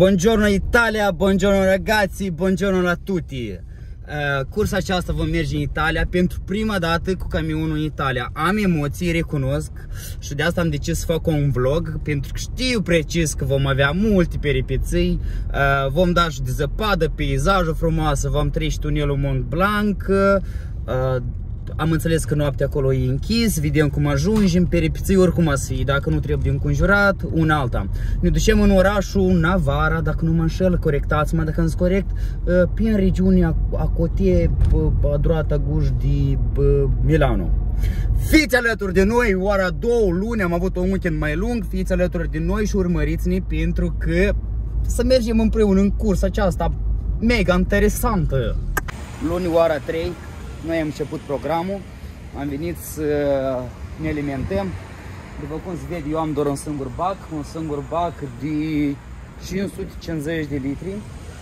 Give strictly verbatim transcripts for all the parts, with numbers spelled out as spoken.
Buongiorno Italia, buongiorno ragazzi, buongiorno la tutti. Uh, cursa aceasta vom merge în Italia pentru prima dată cu camionul în Italia. Am emoții, recunosc, și de asta am decis să fac un vlog, pentru că știu precis că vom avea multe peripeții. Uh, vom da și de zăpadă, peisajul frumoasă, vom trece tunelul Mont Blanc. Uh, Am înțeles că noaptea acolo e închis, vedem cum ajungem, peripeții oricum a fi, dacă nu trebuie înconjurat, una alta. Ne ducem în orașul Navara, dacă nu mă înșel, corectați-mă dacă am zis corect, prin regiunea Acotie, Adroata, Guj de Milano. Fiți alături de noi, ora două luni, am avut un weekend mai lung, fiți alături de noi și urmăriți-ne pentru că să mergem împreună în cursa aceasta mega interesantă. Luni, ora trei. Noi am început programul, am venit să ne alimentăm. După cum se vede, eu am doar un singur bac, un singur bac de cinci sute cincizeci de litri,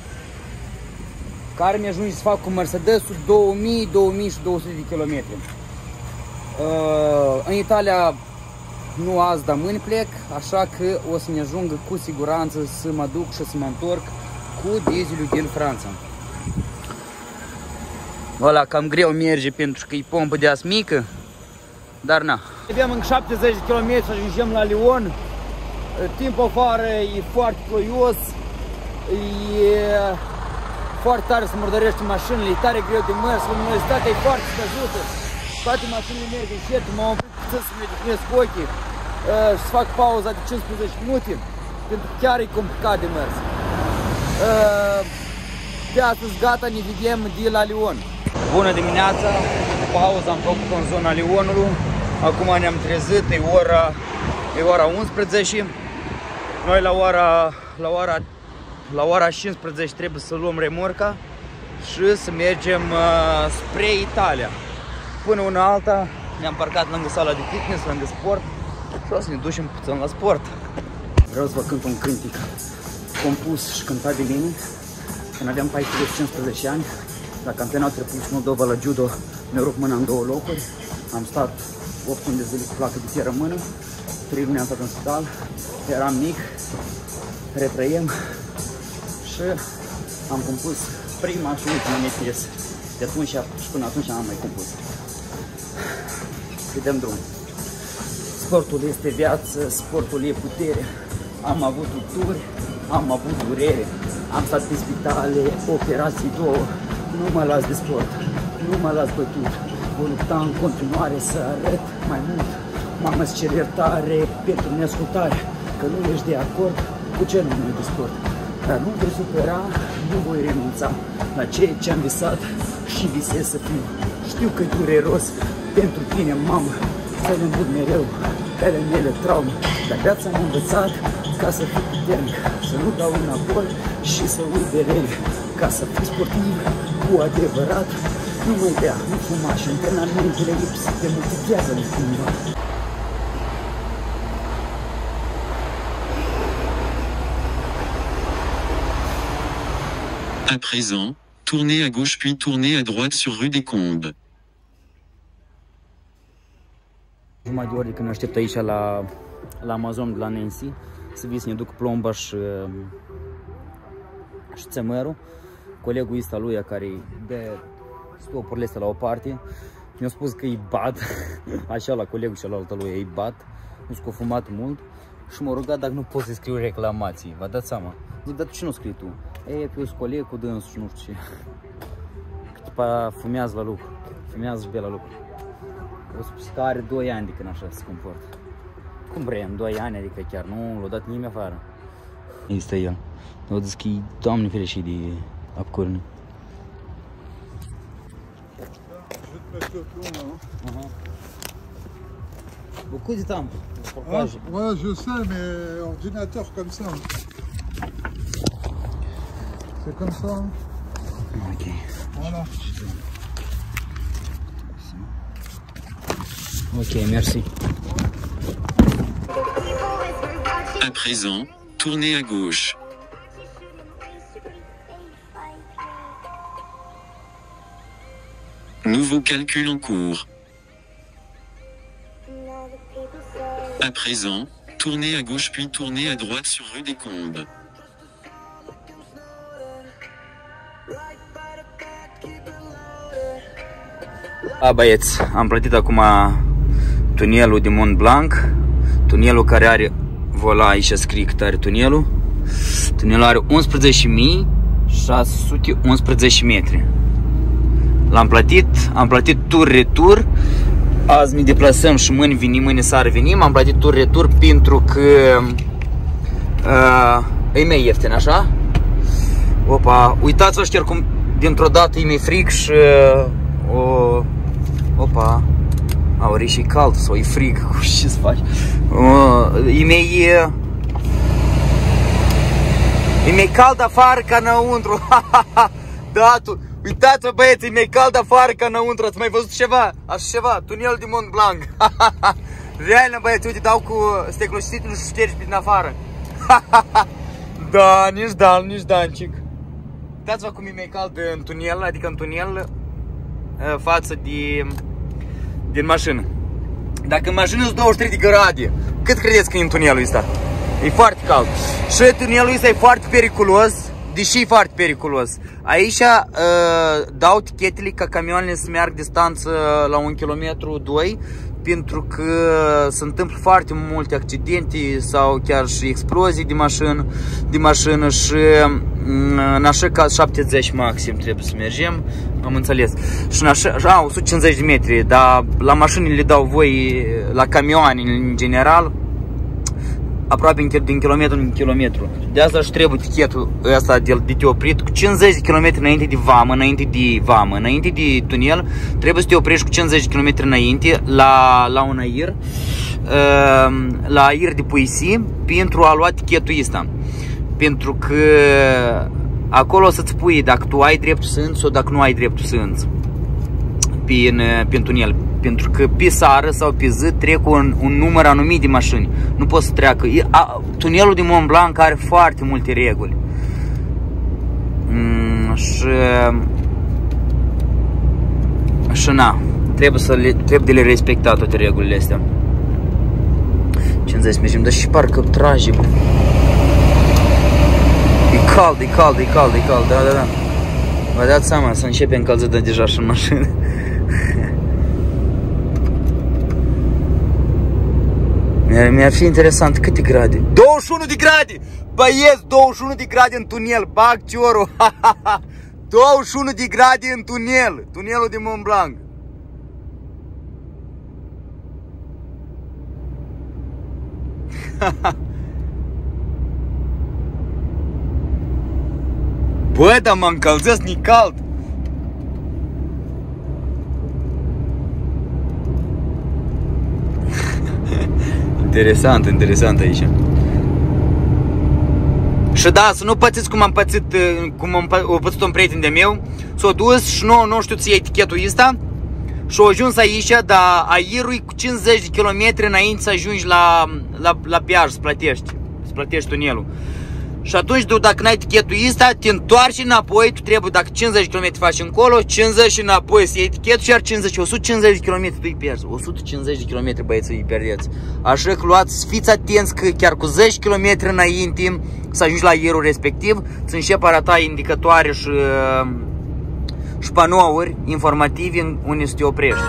care mi-ajunge să fac cu Mercedes-ul două mii, două mii și două sute de kilometri. În Italia nu azi, dar mâine plec, așa că o să ne ajungă cu siguranță să mă duc și să mă întorc cu dieselul din Franța. Ăla cam greu merge pentru că e pompă de as mică, dar na. Avem încă șaptezeci de kilometri și ajungem la Lyon. Timpul afară e foarte ploios, e foarte tare să murdărește mașinile, e tare greu de mers, luminositatea e foarte scăzută. Toate mașinile merg încet, m-am oprit puțin să-mi odihnesc ochii și să fac pauza de cincisprezece minute, pentru că chiar e complicat de mers. De astăzi gata, ne vedem de la Lyon. Bună dimineața, pauză am făcut în zona Lyonului. Acum ne-am trezit, e ora, e ora unsprezece. Noi la ora, la ora, la ora cincisprezece trebuie să luăm remorca și să mergem uh, spre Italia. Până una alta ne-am parcat lângă sala de fitness, lângă sport și o să ne ducem puțin la sport. Vreau să vă cânt un cântec compus și cântat de mine când aveam paisprezece cincisprezece ani. La campionatul Republicii Moldova la judo mi-au rupt mâna în două locuri. Am stat opt luni de zile cu placă de fier în mână, trei luni am stat în spital, eram mic, retrăiem și am compus prima și ultima mea piesă. De atunci și până atunci n-am mai compus. Să dăm drum. Sportul este viață, sportul e putere. Am avut tuturi, am avut durere, am stat pe spitale, operații două. Nu mă las de sport, nu mă las bătut. Voi lupta în continuare să arăt mai mult. Mamă, îți cer iertare pentru neascultare, că nu ești de acord cu ce nume de sport. Dar nu voi supera, nu voi renunța la ceea ce am visat și visez să fiu. Știu că e dureros pentru tine, mamă, să le îmbut mereu pe ale mele traume. Dar viața m-a învățat ca să fiu puternic, să nu dau înapoi și să uit de rele. Ca să fii sportiv cu adevărat, nu mai bea, nu fuma și antrenamentele lipsite motivează-le cumva. À présent, tournez à gauche puis tournez à droite sur rue des Combes. Jumătate de ori de când aștept aici la, la Amazon de la Nancy, să vii să ne duc plomba și, și țămărul. Colegul ăsta lui care dă stopurile astea la o parte mi-a spus că e bad, așa la colegul celălalt lui e bad, nu știu că a fumat mult și m-a rugat dacă nu pot să scriu reclamații, vă dați seama. Zic, dar ce nu scrii tu? E, că eu sunt coleg cu dânsul și nu știu ce. Că tipa fumează la lucru, fumează și bea la lucru. O spus că are doi ani de când așa se comportă. Cum vrem, doi ani, adică chiar nu l-a dat nimeni afară. Este el. O zis că e, Doamne ferește de apcorne. Beaucoup de temps pour ah, ouais, je sais, mais ordinateur comme ça. C'est comme ça. Ok. Voilà. Ok, merci. À présent, tournez à gauche. Nouveau calcul en cours. À présent, tournez à gauche puis tournez à droite sur rue des Combes. A, băieți, am plătit acum tunelul de Mont Blanc. Tunelul care are, vola aici scrie cât are tunelul. Tunelul are unsprezece mii șase sute unsprezece metri. L-am plătit, am plătit tur-retur. Azi ne deplasăm și mâine venim, mâine seară venim. Am plătit tur-retur pentru că uh, e mai ieftin, așa? Opa, uitați-vă chiar cum dintr-o dată e mai frig și uh, o... Opa, a, ori și cald sau e frig, ce să faci? Uh, e mai... Uh, e mai cald afară ca înăuntru. Da, tu, uitați-vă băieți, e mai cald afară ca înăuntru. Ați mai văzut ceva? Așa ceva, tunel de Mont Blanc. Reală băieți, uite, dau cu steclocițitul și ștergi pe din afară. Da, nici da, nici dancic. Uitați-vă cum e mai cald în tunel, adică în tunel față de din mașină. Dacă în mașină sunt douăzeci și trei de grade, cât credeți că e în tunelul ăsta? E foarte cald. Și tunelul ăsta e foarte periculos. Deși e foarte periculos. Aici uh, dau tichetele ca camioanele să meargă distanță la un kilometru, doi, pentru că se întâmplă foarte multe accidente sau chiar și explozii de mașină, de mașină și în așa caz șaptezeci maxim trebuie să mergem, am înțeles. Și în așa, a, o sută cincizeci de metri, dar la mașini le dau voi, la camioane în general, aproape din kilometru în kilometru. De asta își trebuie tichetul ăsta de, de te oprit cu cincizeci de kilometri înainte de vamă, înainte de vamă, înainte de tunel, trebuie să te oprești cu cincizeci de kilometri înainte la, la un aer, la aer de poesie, pentru a lua tichetul ăsta. Pentru că acolo o să-ți pui dacă tu ai dreptul să intri sau dacă nu ai dreptul să intri prin, prin tunel. Pentru că pe sară sau pe zi trec un, un număr anumit de mașini. Nu poți să treacă. E, a, tunelul din Mont Blanc are foarte multe reguli. Mm, și și na, trebuie, să le, trebuie de le respecta toate regulile astea. cincizeci mergem, dar și parcă trage. E cald, e cald, e cald, e cald, da, da, da. Vă dați seama, să începe încălzită deja și în mașină. Mi-ar fi interesant câte grade. douăzeci și unu de grade! Băieți, douăzeci și unu de grade în tunel, bag ciorul. douăzeci și unu de grade în tunel, tunelul de Mont Blanc. Bă, dar mă încălzesc, ni cald. Interesant, interesant aici. Și da, să nu pățiți cum am pățit, cum am pățit un prieten de meu. S-a dus și nu, nu știu să iei etichetul ăsta. Și a ajuns aici, dar aerul e cu cincizeci de kilometri înainte să ajungi la, la, la peaj, să plătești. Să plătești tunelul. Și atunci, dacă n-ai etichetul ăsta, te întoarci înapoi, tu trebuie, dacă cincizeci de kilometri faci încolo, cincizeci înapoi să iei etichetul și iar cincizeci, o sută cincizeci de kilometri tu îi pierzi. o sută cincizeci de kilometri, băieți, îi pierdeți. Așa că luați, fiți atenți că chiar cu zece kilometri înainte să ajungi la aerul respectiv, să începi arăta indicatoare și, și panouri informative unde să te oprești.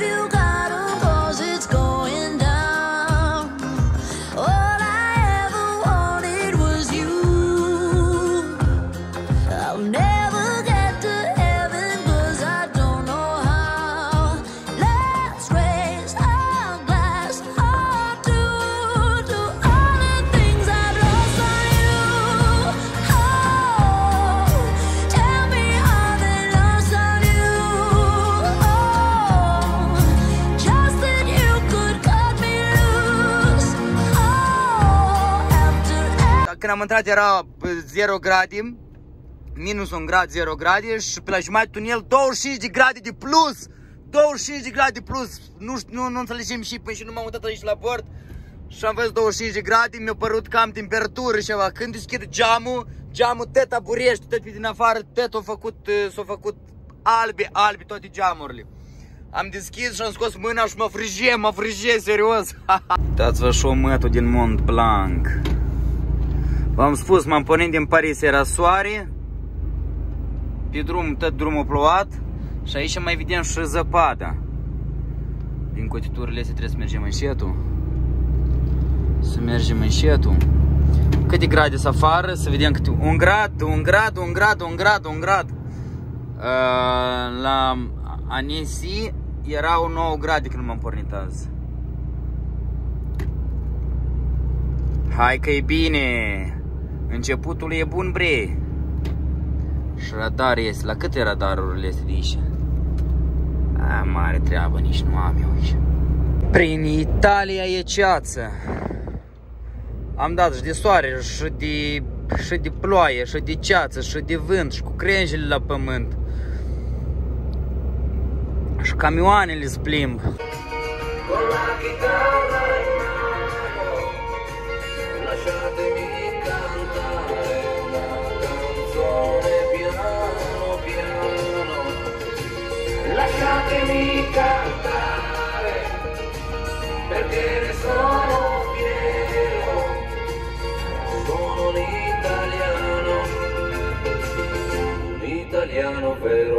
Când am intrat era zero grade, minus un grad, zero grade și pe la jumătate tunel douăzeci și cinci de grade de plus. douăzeci și cinci de grade de plus. Nu, nu, nu înțelegem și până și nu m-am uitat aici la bord și am văzut douăzeci și cinci de grade, mi-a părut că am temperatură și ceva. Când deschid geamul, geamul tot aburește, tot pe din afară, tot s-a făcut, s-a făcut albe, albe toate geamurile. Am deschis și am scos mâna și mă frige, mă frige, serios. Uitați-vă șometul din Mont Blanc. V-am spus, m-am pornit din Paris, era soare, pe drum, tot drumul plouat și aici mai vedem și zăpada. Din cotiturile astea trebuie să mergem înșetul. Să mergem înșetul. Câte grade să afară, să vedem câte... Un grad, un grad, un grad, un grad, un grad. Uh, la Annecy erau nouă grade când m-am pornit azi. Hai că e bine. Începutul e bun, bre. Și radar este. La câte radarurile este de aici? A, mare treabă, nici nu am eu aici. Prin Italia e ceață. Am dat și de soare, și de, și de ploaie, și de ceață, și de vânt, și cu crengile la pământ. Și camioanele se plimb. Lasciatemi cantare, perché ne sono fiero, sono un italiano, un italiano vero.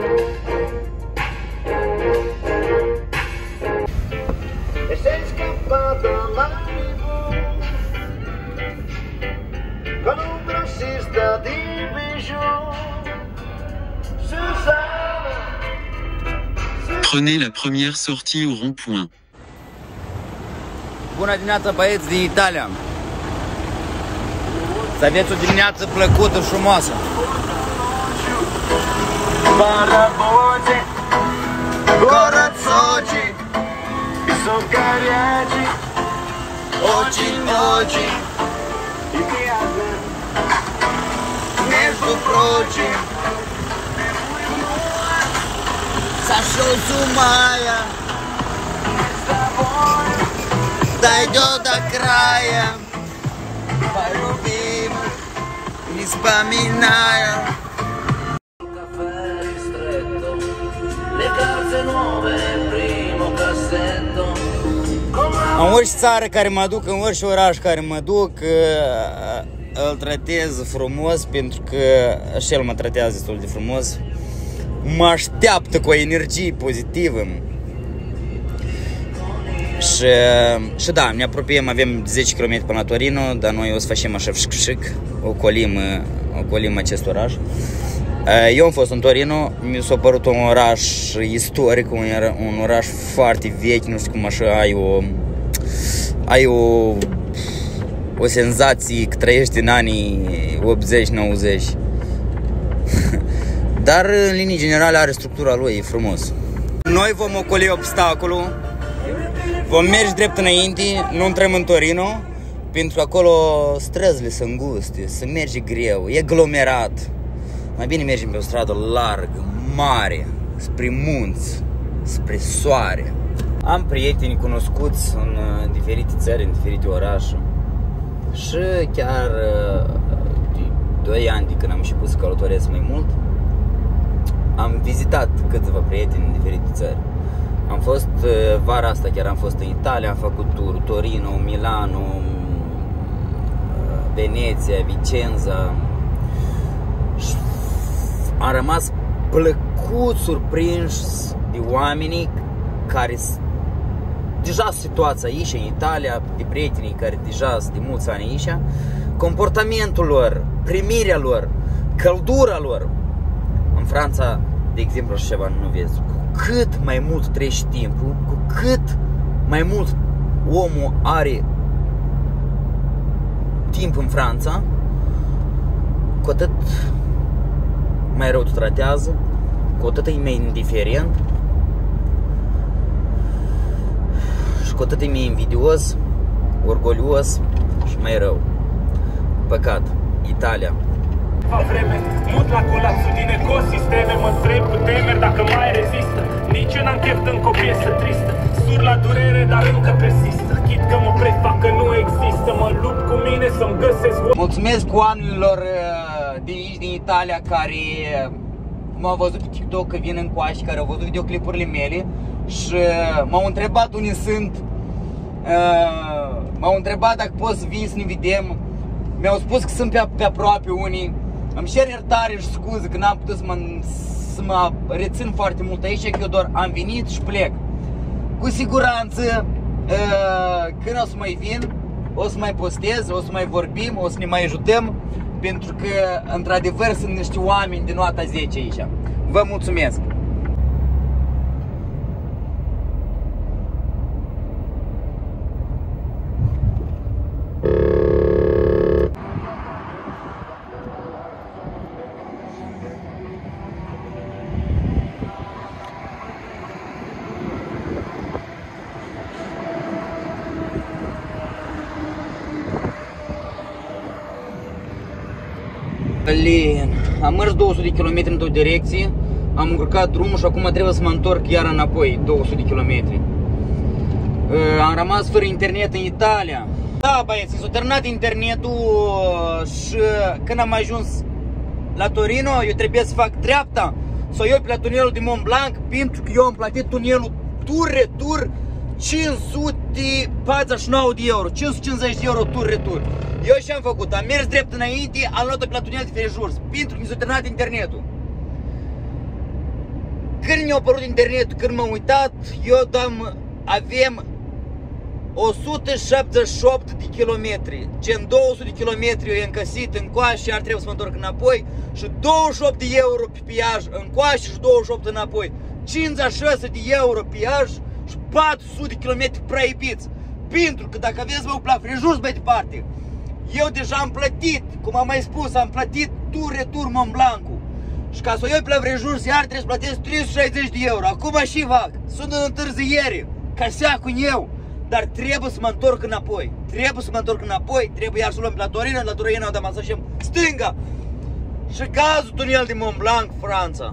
E sei scappata a Malibu, con un grossista di bijou, Susanna. Prenez la première sortie au rond-point. Bună dimineața, băieți din Italia! Să aveți o dimineață plăcută și frumoasă! Baraboce, corazzoci, sono cariaci, oggi, oggi, i piace, nel tuo croce, Sasho Zumaya, dai do da kraja, pa ljubim, mi spaminaja. Caffè ristretto, le calze nuove, primo cassetto. În orice țară care mă duc, în orice oraș care mă duc, îl tratez frumos, pentru că și el mă tratează destul de frumos. Mă așteaptă cu o energie pozitivă. Și, și da, ne apropiem, avem zece kilometri până la Torino, dar noi o să facem așa șic, ocolim, ocolim acest oraș. Eu am fost în Torino, mi s-a părut un oraș istoric, un, un oraș foarte vechi, nu știu cum așa, ai o, ai o, o senzație că trăiești în anii optzeci nouăzeci. Dar în linii generale are structura lui, e frumos. Noi vom ocoli obstacolul, vom merge drept înainte, nu intrăm în Torino, pentru că acolo străzile sunt înguste, se merge greu, e aglomerat. Mai bine mergem pe o stradă largă, mare, spre munți, spre soare. Am prieteni cunoscuți în diferite țări, în diferite orașe. Și chiar de doi ani de când am început să călătoresc mai mult, am vizitat câțiva prieteni în diferite țări. Am fost, vara asta chiar am fost în Italia, am făcut tur, Torino, Milano, Veneția, Vicenza. Și am rămas plăcut surprins de oamenii care deja sunt situația aici, în Italia, de prietenii care deja sunt de mulți ani aici, comportamentul lor, primirea lor, căldura lor. În Franța, de exemplu, așa ceva nu vezi. Cu cât mai mult treci timpul, cu cât mai mult omul are timp în Franța, cu atât mai rău te tratează, cu atât e mai indiferent și cu atât e mai invidios, orgolios și mai rău. Păcat, Italia. Vreme, mut la colapsul din ecosisteme, mă întreb cu temeri dacă mai rezistă. Nici eu n-am chef încă o piesă tristă, sur la durere, dar încă persistă. Chit că mă prefac că nu există, mă lupt cu mine să-mi găsesc. Mulțumesc oamenilor din aici, din Italia, care m-au văzut pe TikTok că vin încoace, care au văzut videoclipurile mele și m-au întrebat unde sunt. M-au întrebat dacă pot să vin să ne vedem. Mi-au spus că sunt pe, pe aproape unii. Îmi cer iertare și scuze că n-am putut să mă, să mă rețin foarte mult aici, că eu doar am venit și plec. Cu siguranță, când o să mai vin, o să mai postez, o să mai vorbim, o să ne mai ajutăm, pentru că, într-adevăr, sunt niște oameni de nota zece aici. Vă mulțumesc! Alin. Am mers două sute de kilometri în două direcții, am încurcat drumul și acum trebuie să mă întorc iar înapoi două sute de kilometri. Am rămas fără internet în Italia. Da, băieți, s-a terminat internetul și când am ajuns la Torino, eu trebuie să fac dreapta, să o iau pe la tunelul de Mont Blanc, pentru că eu am plătit tunelul tur-retur cinci sute patruzeci și nouă de euro, cinci sute cincizeci de euro tur-retur. Eu și am făcut, am mers drept înainte, am luat-o pe la tunel de Frejurs, pentru că mi s-a terminat internetul. Când mi-a apărut internetul, când m-am uitat, eu dam, avem o sută șaptezeci și opt de kilometri. Gen două sute de kilometri eu e încăsit în coașă și ar trebui să mă întorc înapoi. Și douăzeci și opt de euro pe piaj în coașă și douăzeci și opt înapoi. cincizeci și șase de euro piaj și patru sute de kilometri proibiți. Pentru că dacă aveți vă la Frejurs mai departe, eu deja am plătit, cum am mai spus, am plătit tur-retur Mont Blanc-ul. Și ca să o iau pe la Frejurs, iar trebuie să plătesc trei sute șaizeci de euro. Acum și fac, sunt în întârziere, ca seacul eu. Dar trebuie să mă întorc înapoi. Trebuie să mă întorc înapoi, trebuie iar să luăm pe la Torino, la Torino am dat să stânga. Și gazul tunel de Mont Blanc, Franța.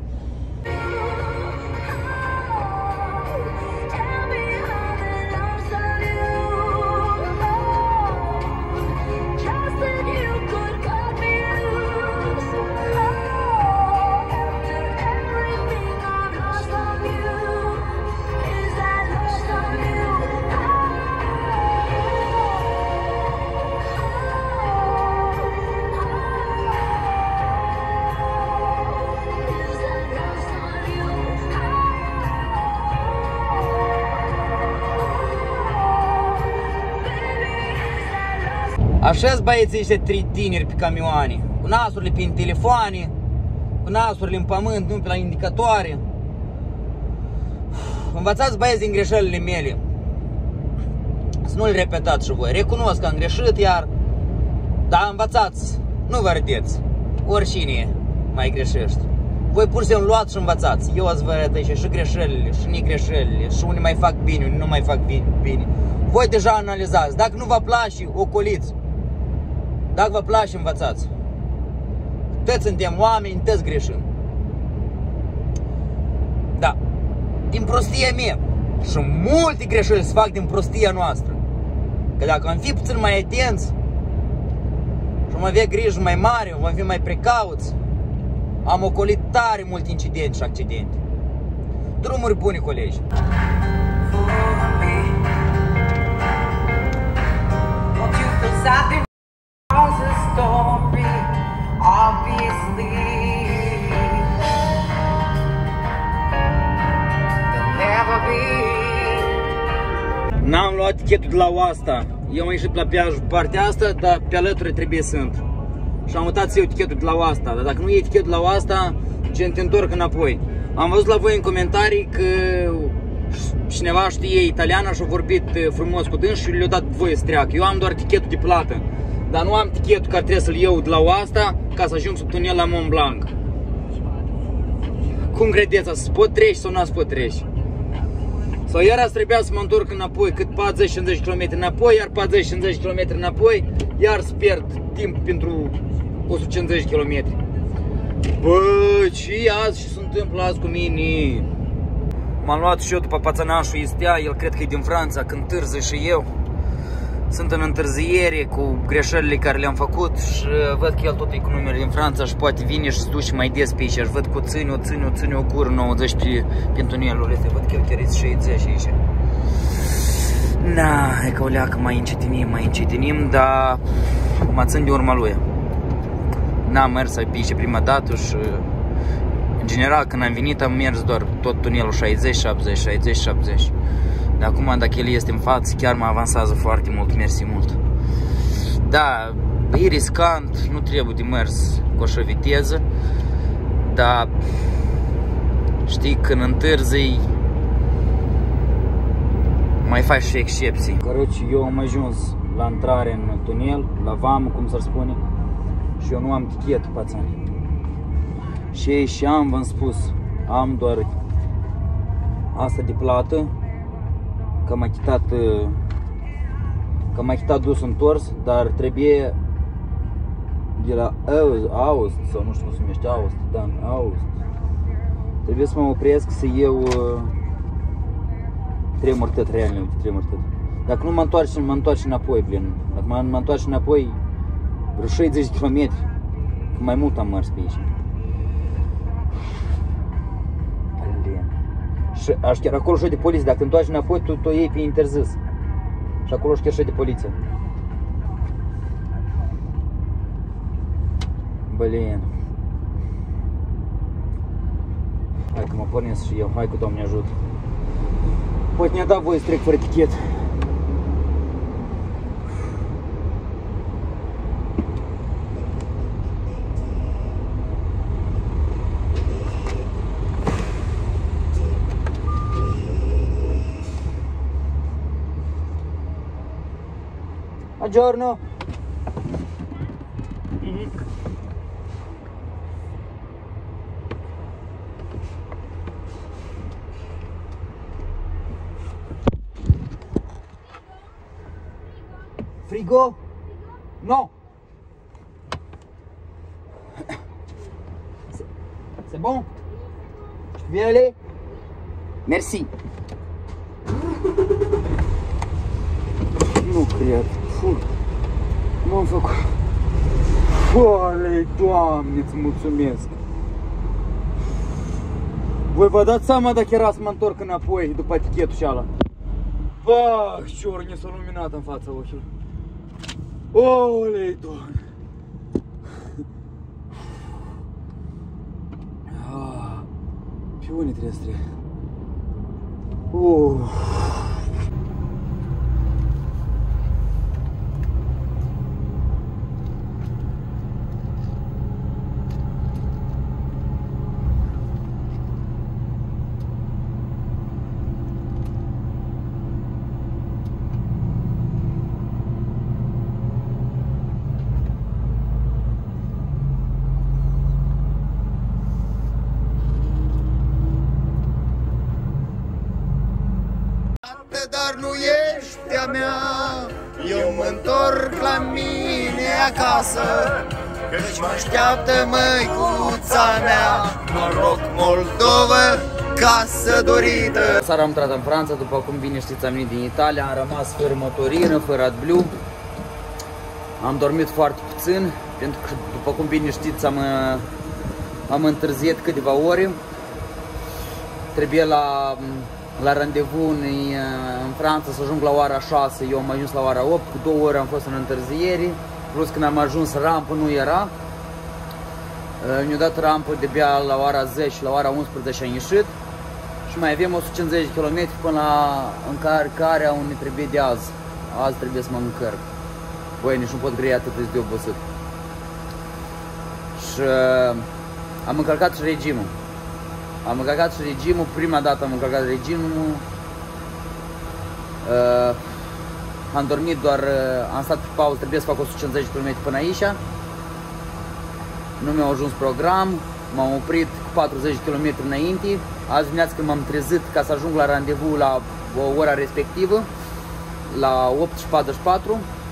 Așa-s băieții ăștia trei tineri pe camioane, cu nasurile pe telefoane, cu nasurile în pământ, nu pe la indicatoare. Învățați băieți din greșelile mele, să nu le repetați și voi. Recunosc că am greșit iar, dar învățați, nu vă râdeți, oricine mai greșești. Voi pur și simplu luați și învățați. Eu ați vă arăt aici și greșelile, și negreșelile, și unii mai fac bine, unii nu mai fac bine. Voi deja analizați, dacă nu vă place, ocoliți. Dacă vă place, învățați. Toți suntem oameni, toți greșim. Da. Din prostia mea. Și multe greșeli se fac din prostia noastră. Că dacă am fi puțin mai atenți și am avea grijă mai mare, vom fi mai precauți, am ocolit tare multe incidente și accidente. Drumuri bune, colegi. N-am luat tichetul de la Oasta. Eu am ieșit la peajul partea asta, dar pe alături trebuie să sunt. Și am mutat să iau tichetul de la Oasta. Dar dacă nu iei tichetul la Oasta, gen te întorc înapoi. Am văzut la voi în comentarii că cineva știe italiana și a vorbit frumos cu dâns și le-a dat voie să treacă. Eu am doar tichetul de plată, dar nu am tichetul care trebuie să-l iau de la Oasta ca să ajung sub tunel la Mont Blanc. Cum credeți, să pot trece sau nu să pot trece? Sau iar azi trebuia să mă întorc înapoi, cât patruzeci cincizeci de kilometri înapoi, iar patruzeci cincizeci de kilometri înapoi, iar să pierd timp pentru o sută cincizeci de kilometri. Bă, ce azi și se întâmplă azi cu mine? M-am luat și eu după pațănașul Istea, el cred că e din Franța, când târză și eu. Sunt în întârziere cu greșelile care le-am făcut și văd că el tot e cu numere din Franța și poate vine și se duce mai des pe aici și văd că o ține, o ține, o ține o cură nouăzeci pe, pe tunelul ăsta, văd că el chiar e șaizeci aici. Na, e că o leacă mai încetinim, mai încetinim, dar mă țin de urma lui. N-am mers pe aici prima dată și în general când am venit am mers doar tot tunelul șaizeci șaptezeci, șaizeci șaptezeci. De acum, dacă el este în față, chiar mă avansează foarte mult, mersi mult. Da, e riscant, nu trebuie de mers cu așa viteză, dar știi, când întârzi, mai faci și excepții. Căruci, eu am ajuns la intrare în tunel, la vamă, cum s-ar spune, și eu nu am tichet, pațani. Și și am, v-am spus, am doar asta de plată, că m-a chitat, că m-a chitat dus întors, dar trebuie de la Aust, sau nu știu cum se numește, Aust, da, Aust. Trebuie să mă opresc să iau trei mortări, realmente, trei mortări. Dacă nu mă întoarce, mă întoarce înapoi, blin. Dacă mă, mă întoarce înapoi, vreo șaizeci de kilometri, mai mult am mers pe aici. Și aș chiar acolo și de poliție, dacă te întoarci înapoi, tu, tu iei pe interzis. Și acolo și chiar și de poliție. Blin. Hai că mă pornesc și eu, hai că Doamne ajută. Poate ne-a dat voie să trec fără tichet. Buongiorno. Frigo? Non. C'est bon? Je peux y aller? Merci. Nu cred. M-am făcut. Oalei, Doamne, îți mulțumesc. Voi vă dați seama dacă era să mă întorc înapoi după tichetul și ala. Bă, ciorni s-a luminat în fața ochilor. Olei, Doamne. Ah, pe unde trebuie să trec? Uh. Dar nu ești a mea, eu mă întorc la mine acasă, căci mă așteaptă măicuța mea, noroc Moldova, casă dorită. Seara am intrat în Franța, după cum bine știți am venit din Italia, am rămas fără motorină, fără AdBlue. Am dormit foarte puțin, pentru că după cum bine știți am, am întârziat câteva ore. Trebuie la... la randevu în, în Franța să ajung la ora șase, eu am ajuns la ora opt, cu două ore am fost în întârziere, plus când am ajuns rampă nu era. Mi-a dat rampă de-abia la ora zece, la ora unsprezece am ieșit și mai avem o sută cincizeci de kilometri până la încărcarea unde trebuie de azi. Azi trebuie să mă încărc. Băi, nici nu pot grei atât de obosit. Și am încărcat și regimul. Am încărcat și regimul, prima dată am încărcat regimul, uh, am dormit doar, uh, am stat pe pauză, trebuie să fac o sută cincizeci de kilometri până aici. Nu mi-a ajuns program, m-am oprit cu patruzeci de kilometri înainte. Azi dimineața când m-am trezit ca să ajung la randevu la ora respectivă, la opt și patruzeci și patru,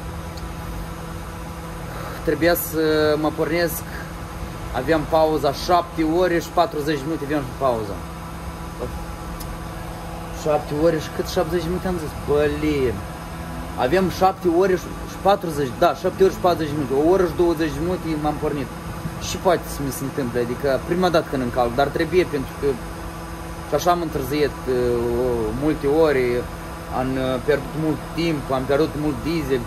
trebuia să mă pornesc. Aveam pauza șapte ore și patruzeci de minute aveam și pauza. șapte ore și cât șaptezeci de minute am zis? Bălin. Aveam șapte ore și patruzeci, da, șapte ore și patruzeci de minute. O oră și douăzeci de minute m-am pornit. Și poate să mi se întâmple, adică prima dată când încalc, dar trebuie pentru că și așa am întârziat uh, multe ore, am pierdut mult timp, am pierdut mult diesel.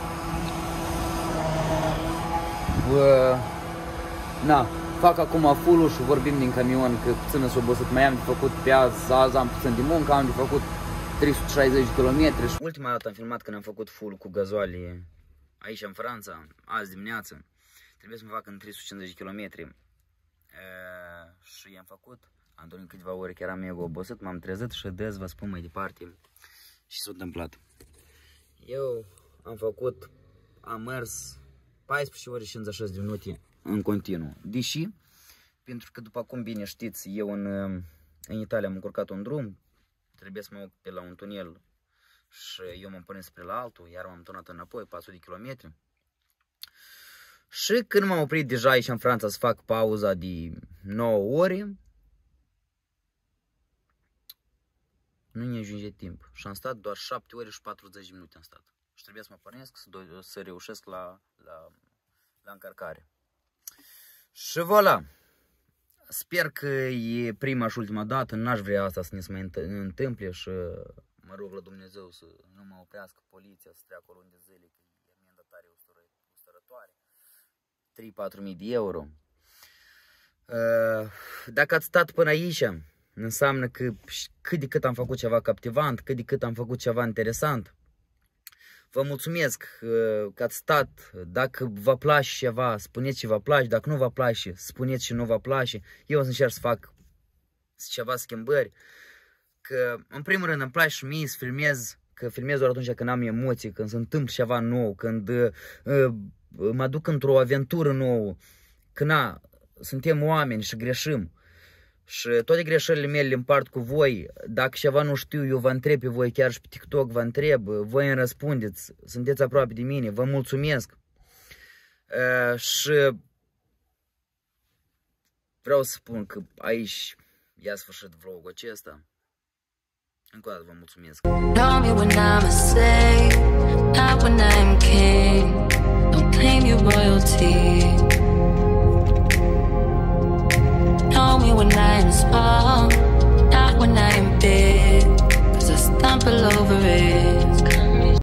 Uh, Na, fac acum full-ul și vorbim din camion că puțin s-a obosit, mai am de făcut pe azi, azi am puțin de muncă, am de făcut trei sute șaizeci de kilometri. Și ultima dată am filmat când am făcut full cu gazoale aici în Franța, azi dimineață. Trebuie să mă fac în trei sute cincizeci de kilometri. E, și i-am făcut. Am dormit câteva ore, chiar am mega obosit, m-am trezit și des vă spun mai departe și s-a întâmplat. Eu am făcut, am mers paisprezece ore și cincizeci și șase de minute în continuu. Deși, pentru că după cum bine știți, eu în, în Italia am încurcat un drum, trebuie să mă ocup pe la un tunel și eu m-am pornit spre la altul, iar m-am turnat înapoi, patru sute de kilometri. Și când m-am oprit deja aici în Franța să fac pauza de nouă ore, nu ne ajunge timp. Și am stat doar șapte ore și patruzeci de minute am stat. Și trebuie să mă pornesc, să, să reușesc la, la, la încărcare. Și voilà. Sper că e prima și ultima dată, n-aș vrea asta să ne se mai întâmple și mă rog la Dumnezeu să nu mă oprească poliția, să treacă o lună de zile, că e amenda tare usturătoare. trei patru mii de euro. Dacă ați stat până aici, înseamnă că cât de cât am făcut ceva captivant, cât de cât am făcut ceva interesant. Vă mulțumesc că ați stat. Dacă vă place ceva, spuneți ce vă place. Dacă nu vă place, spuneți ce nu vă place. Eu o să încerc să fac ceva schimbări. Că în primul rând îmi place și mie să filmez. Că filmez doar atunci când am emoții, când se întâmplă ceva nou, când uh, mă duc într-o aventură nouă. Când na, suntem oameni și greșim. Și toate greșelile mele le împart cu voi. Dacă ceva nu știu, eu vă întreb pe voi, chiar și pe TikTok vă întreb. Voi îmi răspundeți, sunteți aproape de mine, vă mulțumesc. Uh, și vreau să spun că aici i-a sfârșit vlogul acesta. Încă o dată vă mulțumesc. Know me when I'm a slave, not when I'm king. Don't claim your royalty.